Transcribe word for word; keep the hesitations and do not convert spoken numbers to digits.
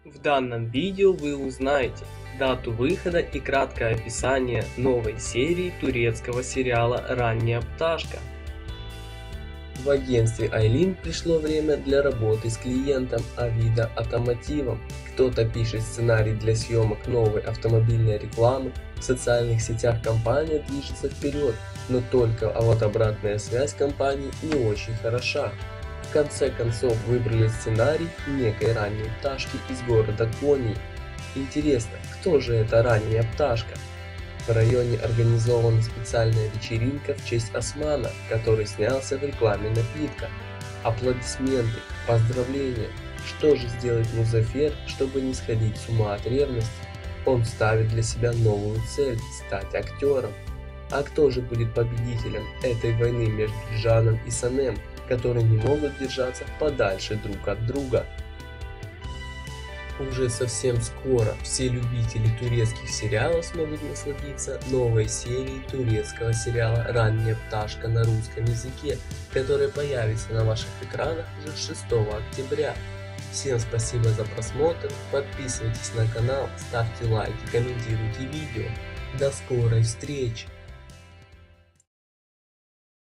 В данном видео вы узнаете дату выхода и краткое описание новой серии турецкого сериала «Ранняя пташка». В агентстве Айлин пришло время для работы с клиентом Авида Автомотивом. Кто-то пишет сценарий для съемок новой автомобильной рекламы, в социальных сетях компания движется вперед, но только а вот обратная связь компании не очень хороша. В конце концов выбрали сценарий некой ранней пташки из города Кони. Интересно, кто же эта ранняя пташка? В районе организована специальная вечеринка в честь Османа, который снялся в рекламе напитка. Аплодисменты, поздравления. Что же сделает Музафер, чтобы не сходить с ума от ревности? Он ставит для себя новую цель – стать актером. А кто же будет победителем этой войны между Джаном и Санем, которые не могут держаться подальше друг от друга? Уже совсем скоро все любители турецких сериалов смогут насладиться новой серией турецкого сериала «Ранняя пташка» на русском языке, которая появится на ваших экранах уже шестого октября. Всем спасибо за просмотр, подписывайтесь на канал, ставьте лайки, комментируйте видео. До скорой встречи!